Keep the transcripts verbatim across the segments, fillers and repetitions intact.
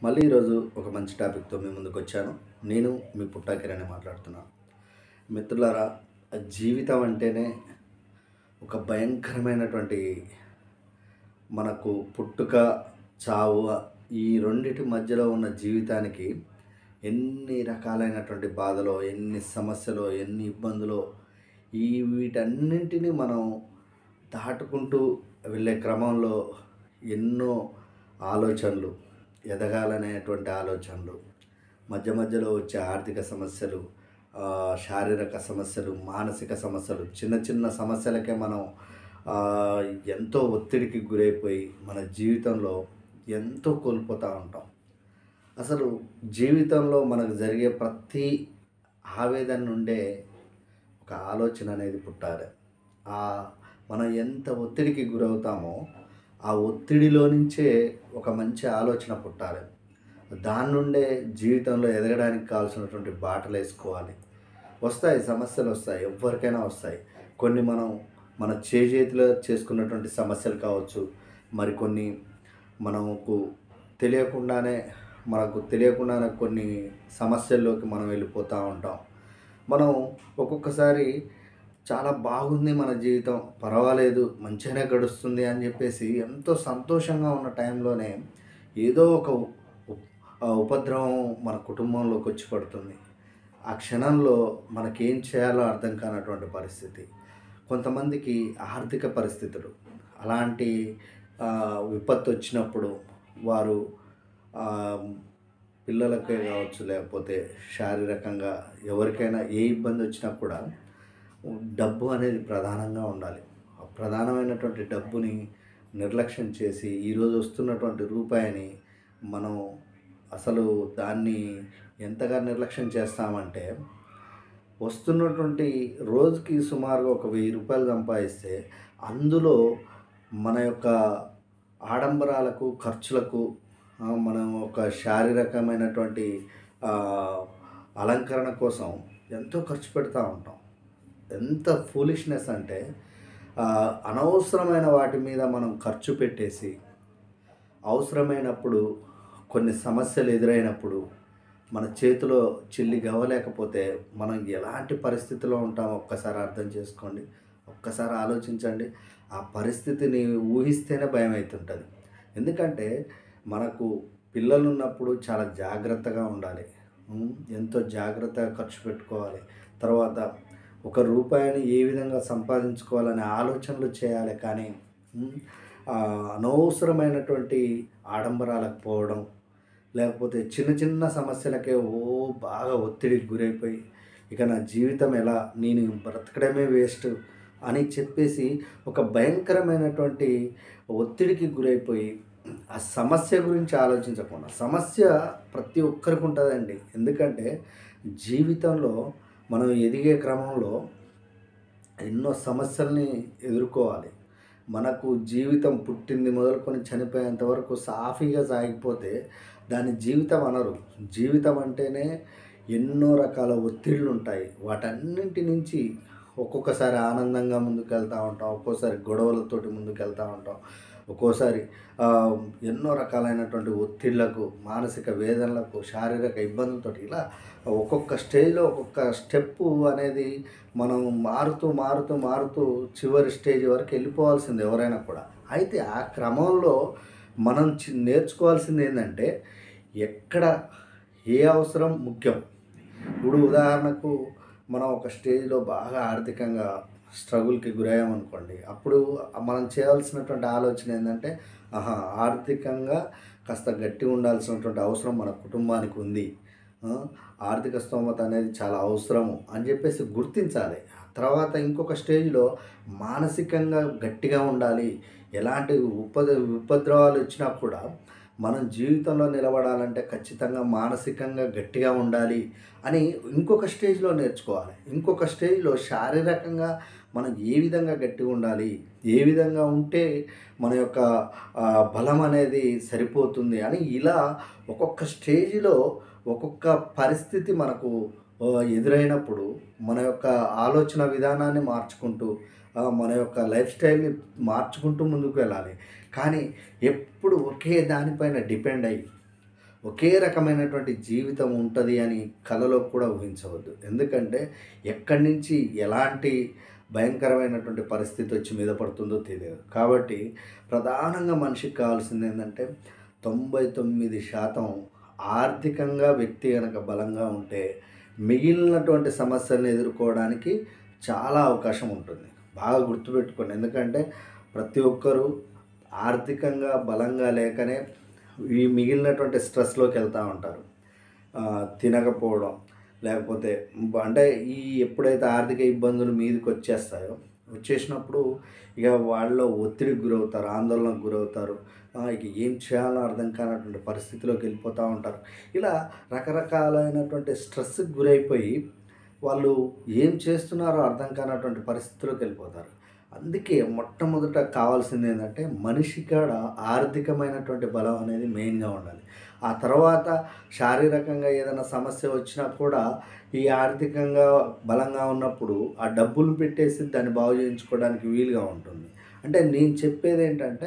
మళ్ళీ ఈరోజు ఒక మంచి టాపిక్‌తో మీ ముందుకొచ్చాను. నేను మీ పుట్టా కిరణి మాట్లాడుతున్నాను. మిత్రులారా, జీవితం అంటేనే ఒక భయంకరమైనటువంటి మనకు పుట్టుక, చావు ఈ రెండిటి మధ్యలో ఉన్న జీవితానికి ఎన్ని రకాలైనటువంటి బాధలో, ఎన్ని సమస్యలో, ఎన్ని ఇబ్బందులో ఈ వీటన్నింటిని మనం దాటుకుంటూ వెళ్ళే క్రమంలో ఎన్నో ఆలోచనలు, ఎదగాలనేటువంటి ఆలోచనలు, మధ్య మధ్యలో వచ్చే ఆర్థిక సమస్యలు, ఆహ్, శారీరక సమస్యలు, మానసిక సమస్యలు, చిన్న చిన్న సమస్యలకే మనం ఆహ్, ఎంతో ఒత్తిడికి గురైపోయి మన జీవితంలో ఎంతో కోల్పోతూ ఉంటాం. అసలు జీవితంలో మనకు జరిగే ప్రతి ఆవేదన నుండే ఒక ఆలోచన అనేది పుట్టాలి. ఆహ్, మనం ఎంత ఒత్తిడికి గురవుతామో ఆ ఒత్తిడిలో నుంచే ఒక మంచి ఆలోచన పుట్టాలి. దాని నుండే జీవితంలో ఎదగడానికి కావాల్సినటువంటి బాటలేసుకోవాలి. వస్తాయి, సమస్యలొస్తాయి. ఎవ్వరికైనా వస్తాయి. కొన్ని మనం మన చేజేతిలో చేసుకున్నటువంటి సమస్యలు కావచ్చు. మరికొన్ని మనకు తెలియకుండానే మనకు తెలియకుండానే కొన్ని సమస్యల్లోకి మనం వెళ్ళిపోతూ ఉంటాం. మనం ఒక్కొక్కసారి చాలా బాగుంది మన జీవితం, పర్వాలేదు, మంచిగానే గడుస్తుంది అని చెప్పేసి ఎంతో సంతోషంగా ఉన్న టైంలోనే ఏదో ఒక ఉప్ ఆహ్, ఉపద్రవం మన కుటుంబంలోకి వచ్చి పడుతుంది. ఆ క్షణంలో మనకేం చేయాలో అర్థం కానటువంటి పరిస్థితి. కొంతమందికి ఆర్థిక పరిస్థితులు అలాంటి ఆహ్, విపత్తొచ్చినప్పుడు వారు ఆహ్, పిల్లలకే కావచ్చు, లేకపోతే శారీరకంగా ఎవరికైనా ఏ ఇబ్బందొచ్చినా కూడా డబ్బు అనేది ప్రధానంగా ఉండాలి. ఆ ప్రధానమైనటువంటి డబ్బుని నిర్లక్ష్యం చేసి ఈరోజు వస్తున్నటువంటి రూపాయిని మనం అసలు దాన్ని ఎంతగా నిర్లక్ష్యం చేస్తామంటే, వస్తున్నటువంటి రోజుకి సుమారుగా ఒక వెయ్యి రూపాయలు సంపాదిస్తే అందులో మన యొక్క ఆడంబరాలకు, ఖర్చులకు, ఆహ్, మనం ఒక శారీరకమైనటువంటి ఆహ్, అలంకరణ కోసం ఎంతో ఖర్చు పెడతా ఉంటాం. ఎంత ఫూలిష్‌నెస్ అంటే ఆహ్, అనవసరమైన వాటి మీద మనం ఖర్చు పెట్టేసి, అవసరమైనప్పుడు కొన్ని సమస్యలు ఎదురైనప్పుడు మన చేతిలో చిల్లి గవ్వ లేకపోతే మనం ఎలాంటి పరిస్థితిలో ఉంటామో ఒక్కసారి అర్థం చేసుకోండి. ఒక్కసారి ఆలోచించండి. ఆ పరిస్థితిని ఊహిస్తేనే భయమైతుంటది. ఎందుకంటే మనకు పిల్లలున్నప్పుడు చాలా జాగ్రత్తగా ఉండాలి. హ్మ్. ఎంతో జాగ్రత్తగా ఖర్చు పెట్టుకోవాలి. తర్వాత ఒక రూపాయిని ఏ విధంగా సంపాదించుకోవాలనే ఆలోచనలు చేయాలి. కానీ హ్మ్. ఆహ్, అనవసరమైనటువంటి ఆడంబరాలకు పోవడం, లేకపోతే చిన్న చిన్న సమస్యలకే ఓ బాగా ఒత్తిడికి గురైపోయి, ఇక నా జీవితం ఎలా, నేను బ్రతకడమే వేస్ట్ అని చెప్పేసి ఒక భయంకరమైనటువంటి ఒత్తిడికి గురైపోయి ఆ సమస్య గురించి ఆలోచించకుండా, సమస్య ప్రతి ఒక్కరికి ఉంటుందండి. ఎందుకంటే జీవితంలో మనం ఎదిగే క్రమంలో ఎన్నో సమస్యల్ని ఎదుర్కోవాలి. మనకు జీవితం పుట్టింది మొదలుకొని చనిపోయేంత వరకు సాఫీగా సాగిపోతే దాన్ని జీవితం అనరు. జీవితం అంటేనే ఎన్నో రకాల ఒత్తిడులుంటాయి. వాటన్నింటి నుంచి ఒక్కొక్కసారి ఆనందంగా ముందుకెళ్తా ఉంటాం. ఒక్కోసారి గొడవలతోటి ముందుకెళ్తా ఉంటాం. ఒక్కోసారి ఆహ్, ఎన్నో రకాలైనటువంటి ఒత్తిళ్లకు, మానసిక వేదనలకు, శారీరక ఇబ్బందులతోటి ఇలా ఒక్కొక్క స్టేజ్‌లో ఒక్కొక్క స్టెప్పు అనేది మనం మారుతూ, మారుతూ, మారుతూ చివరి స్టేజ్ వరకు వెళ్ళిపోవాల్సిందే ఎవరైనా కూడా. అయితే ఆ క్రమంలో మనం చి నేర్చుకోవాల్సిందేందంటే, ఎక్కడ ఏ అవసరం ముఖ్యం. ఇప్పుడు ఉదాహరణకు మనం ఒక స్టేజ్‌లో బాగా ఆర్థికంగా స్ట్రగుల్‌కి గురయ్యామనుకోండి. అప్పుడు మనం చేయాల్సినటువంటి ఆలోచన ఏందంటే, ఆహా! ఆర్థికంగా కాస్త గట్టిగా ఉండాల్సినటువంటి అవసరం మన కుటుంబానికి ఉంది. ఆ! ఆర్థిక స్తోమత అనేది చాలా అవసరము అని చెప్పేసి గుర్తించాలి. తర్వాత ఇంకొక స్టేజ్‌లో మానసికంగా గట్టిగా ఉండాలి. ఎలాంటి ఉపద ఉపద్రవాలు వచ్చినా కూడా మనం జీవితంలో నిలబడాలంటే ఖచ్చితంగా మానసికంగా గట్టిగా ఉండాలి అని ఇంకొక స్టేజ్‌లో నేర్చుకోవాలి. ఇంకొక స్టేజ్‌లో శారీరకంగా మనం ఏ విధంగా గట్టిగా ఉండాలి, ఏ విధంగా ఉంటే మన యొక్క ఆహ్, బలం అనేది సరిపోతుంది అని ఇలా ఒక్కొక్క స్టేజ్‌లో ఒక్కొక్క పరిస్థితి మనకు ఆహ్, ఎదురైనప్పుడు మన యొక్క ఆలోచన విధానాన్ని మార్చుకుంటూ, ఆహ్, మన యొక్క లైఫ్ స్టైల్‌ని మార్చుకుంటూ ముందుకు వెళ్ళాలి. కానీ ఎప్పుడు ఒకే దానిపైన డిపెండ్ అయ్యి ఒకే రకమైనటువంటి జీవితం ఉంటుంది అని కలలో కూడా ఊహించవద్దు. ఎందుకంటే ఎక్కడి నుంచి ఎలాంటి భయంకరమైనటువంటి పరిస్థితి వచ్చి మీద పడుతుందో తెలియదు. కాబట్టి ప్రధానంగా మనిషికి కావాల్సింది ఏంటంటే తొంభై తొమ్మిది శాతం ఆర్థికంగా వ్యక్తి గనక బలంగా ఉంటే మిగిలినటువంటి సమస్యలను ఎదుర్కోవడానికి చాలా అవకాశం ఉంటుంది. బాగా గుర్తుపెట్టుకోండి. ఎందుకంటే ప్రతి ఒక్కరూ ఆర్థికంగా బలంగా లేకనే ఈ మిగిలినటువంటి స్ట్రెస్‌లోకి వెళ్తూ ఉంటారు. ఆహ్, తినకపోవడం, లేకపోతే బ అంటే ఈ ఎప్పుడైతే ఆర్థిక ఇబ్బందులు మీదకొచ్చేస్తాయో, వచ్చేసినప్పుడు ఇక వాళ్ళలో ఒత్తిడికి గురవుతారు, ఆందోళనకు గురవుతారు. ఆహ్, ఇక ఏం చేయాలో అర్థం కానటువంటి పరిస్థితిలోకి వెళ్ళిపోతూ ఉంటారు. ఇలా రకరకాలైనటువంటి స్ట్రెస్‌కి గురైపోయి వాళ్ళు ఏం చేస్తున్నారో అర్థం కానటువంటి పరిస్థితిలోకి వెళ్ళిపోతారు. అందుకే మొట్టమొదట కావాల్సింది ఏంటంటే మనిషి కాడ ఆర్థికమైనటువంటి బలం అనేది మెయిన్‌గా ఉండాలి. ఆ తర్వాత శారీరకంగా ఏదైనా సమస్య వచ్చినా కూడా ఈ ఆర్థికంగా బలంగా ఉన్నప్పుడు ఆ డబ్బులు పెట్టేసి దాన్ని బాగు చేయించుకోవడానికి వీలుగా ఉంటుంది. అంటే నేను చెప్పేదేంటంటే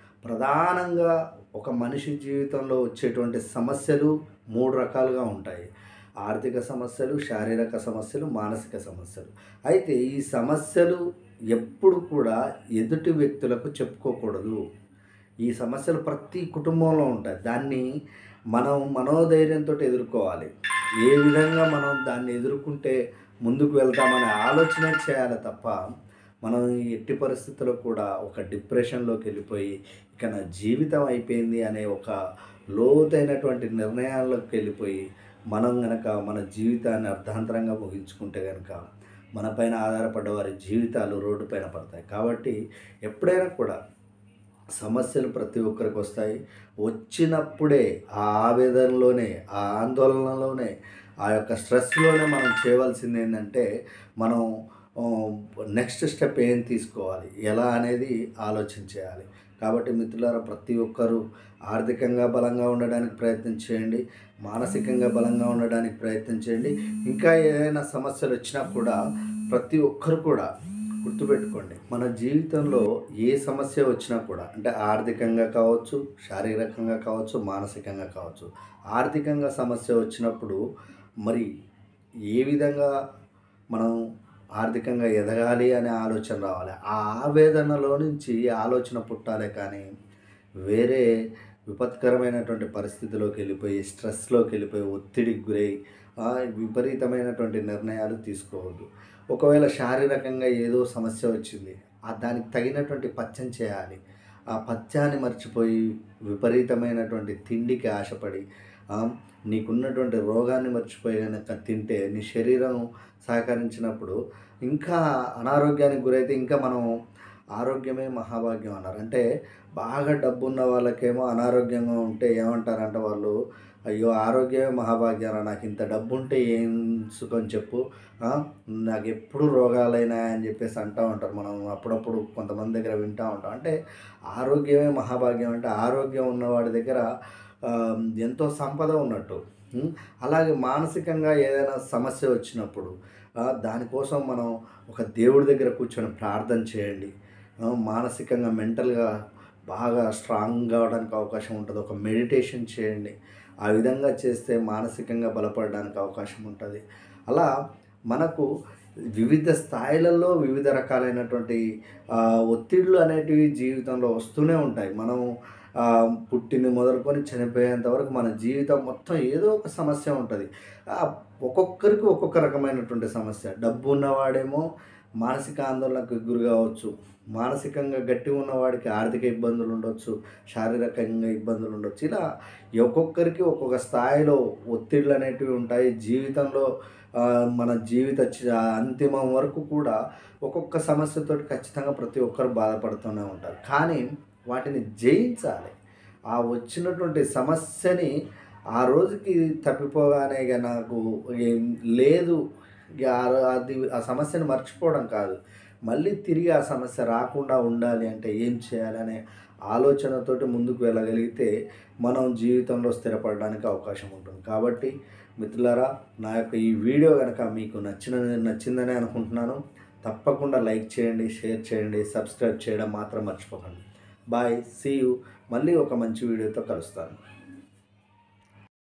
ప్రధానంగా ఒక మనిషి జీవితంలో వచ్చేటువంటి సమస్యలు మూడు రకాలుగా ఉంటాయి. ఆర్థిక సమస్యలు, శారీరక సమస్యలు, మానసిక సమస్యలు. అయితే ఈ సమస్యలు ఎప్పుడు కూడా ఎదుటి వ్యక్తులకు చెప్పుకోకూడదు. ఈ సమస్యలు ప్రతి కుటుంబంలో ఉంటాయి. దాన్ని మనం మనోధైర్యంతో ఎదుర్కోవాలి. ఏ విధంగా మనం దాన్ని ఎదుర్కొంటే ముందుకు వెళ్తామనే ఆలోచనే చేయాలి తప్ప, మనం ఎట్టి పరిస్థితుల్లో కూడా ఒక డిప్రెషన్‌లోకి వెళ్ళిపోయి, ఇక నా జీవితం అయిపోయింది అనే ఒక లోతైనటువంటి నిర్ణయాల్లోకి వెళ్ళిపోయి, మనం గనక మన జీవితాన్ని అర్ధాంతరంగా ముగించుకుంటే గనక, మన పైన ఆధారపడ్డ వారి జీవితాలు రోడ్డు పైన పడతాయి. కాబట్టి ఎప్పుడైనా కూడా సమస్యలు ప్రతి ఒక్కరికి వస్తాయి. వచ్చినప్పుడే ఆ ఆవేదనలోనే, ఆ ఆందోళనలోనే, ఆ యొక్క స్ట్రెస్‌లోనే మనం చేయవలసింది ఏందంటే, మనం ఆహ్, నెక్స్ట్ స్టెప్ ఏం తీసుకోవాలి, ఎలా అనేది ఆలోచన చేయాలి. కాబట్టి మిత్రులారా ప్రతి ఒక్కరూ ఆర్థికంగా బలంగా ఉండడానికి ప్రయత్నం చేయండి. మానసికంగా బలంగా ఉండడానికి ప్రయత్నం చేయండి. ఇంకా ఏదైనా సమస్యలు వచ్చినా కూడా ప్రతి ఒక్కరు కూడా గుర్తుపెట్టుకోండి. మన జీవితంలో ఏ సమస్య వచ్చినా కూడా అంటే ఆర్థికంగా కావచ్చు, శారీరకంగా కావచ్చు, మానసికంగా కావచ్చు. ఆర్థికంగా సమస్య వచ్చినప్పుడు మరి ఏ విధంగా మనం ఆర్థికంగా ఎదగాలి అనే ఆలోచన రావాలి. ఆ ఆవేదనలో నుంచి ఆలోచన పుట్టాలే కానీ వేరే విపత్కరమైనటువంటి పరిస్థితిలోకి వెళ్ళిపోయి, స్ట్రెస్‌లోకి వెళ్ళిపోయి, ఒత్తిడికి గురై ఆహ్, విపరీతమైనటువంటి నిర్ణయాలు తీసుకోవద్దు. ఒకవేళ శారీరకంగా ఏదో సమస్య వచ్చింది. ఆ దానికి తగినటువంటి పథ్యం చేయాలి. ఆ పథ్యాన్ని మర్చిపోయి విపరీతమైనటువంటి తిండికి ఆశపడి ఆహ్, నీకున్నటువంటి రోగాన్ని మర్చిపోయి గనక తింటే నీ శరీరం సహకరించినప్పుడు ఇంకా అనారోగ్యానికి గురైతే ఇంకా మనం ఆరోగ్యమే మహాభాగ్యం అన్నారు. అంటే బాగా డబ్బున్న వాళ్ళకేమో అనారోగ్యంగా ఉంటే ఏమంటారంటే వాళ్ళు, అయ్యో! ఆరోగ్యమే మహాభాగ్యం రా, నాకు ఇంత డబ్బుంటే ఏం సుఖం చెప్పు. ఆ! నాకెప్పుడు రోగాలైనాయి అని చెప్పేసి అంటా ఉంటారు. మనం అప్పుడప్పుడు కొంతమంది దగ్గర వింటా ఉంటాం. అంటే ఆరోగ్యమే మహాభాగ్యం అంటే ఆరోగ్యం ఉన్నవాడి దగ్గర ఆహ్, ఎంతో సంపద ఉన్నట్టు. హ్మ్. అలాగే మానసికంగా ఏదైనా సమస్య వచ్చినప్పుడు ఆహ్, దానికోసం మనం ఒక దేవుడి దగ్గర కూర్చొని ప్రార్థన చేయండి. ఆ! మానసికంగా, మెంటల్‌గా బాగా స్ట్రాంగ్ కావడానికి అవకాశం ఉంటది. ఒక మెడిటేషన్ చేయండి. ఆ విధంగా చేస్తే మానసికంగా బలపడడానికి అవకాశం ఉంటది. అలా మనకు వివిధ స్థాయిలలో వివిధ రకాలైనటువంటి ఆహ్, ఒత్తిడులు అనేటివి జీవితంలో వస్తూనే ఉంటాయి. మనం ఆహ్, పుట్టింది మొదలుకొని చనిపోయేంత వరకు మన జీవితం మొత్తం ఏదో ఒక సమస్య ఉంటది. ఆహ్, ఒక్కొక్కరికి ఒక్కొక్క రకమైనటువంటి సమస్య. డబ్బు ఉన్నవాడేమో మానసిక ఆందోళనకు గురి కావచ్చు. మానసికంగా గట్టిగా ఉన్నవాడికి ఆర్థిక ఇబ్బందులు ఉండొచ్చు. శారీరకంగా ఇబ్బందులు ఉండొచ్చు. ఇలా ఒక్కొక్కరికి ఒక్కొక్క స్థాయిలో ఒత్తిడులు అనేటివి ఉంటాయి. జీవితంలో ఆహ్, మన జీవిత చ అంతిమం వరకు కూడా ఒక్కొక్క సమస్యతోటి ఖచ్చితంగా ప్రతి ఒక్కరు బాధపడుతూనే ఉంటారు. కానీ వాటిని జయించాలి. ఆ వచ్చినటువంటి సమస్యని ఆ రోజుకి తప్పిపోగానే ఇగ నాకు ఏం లేదు, ఇగ ఆ రో అది ఆ సమస్యను మర్చిపోవడం కాదు. మళ్ళీ తిరిగి ఆ సమస్య రాకుండా ఉండాలి అంటే ఏం చేయాలనే ఆలోచనతోటి ముందుకు వెళ్ళగలిగితే మనం జీవితంలో స్థిరపడడానికి అవకాశం ఉంటుంది. కాబట్టి మిత్రులారా, నా యొక్క ఈ వీడియో గనక మీకు నచ్చిన నచ్చిందనే అనుకుంటున్నాను. తప్పకుండా లైక్ చేయండి, షేర్ చేయండి, సబ్స్క్రైబ్ చేయడం మాత్రం మర్చిపోకండి. బాయ్. See you. మళ్ళీ ఒక మంచి వీడియోతో కలుస్తాను.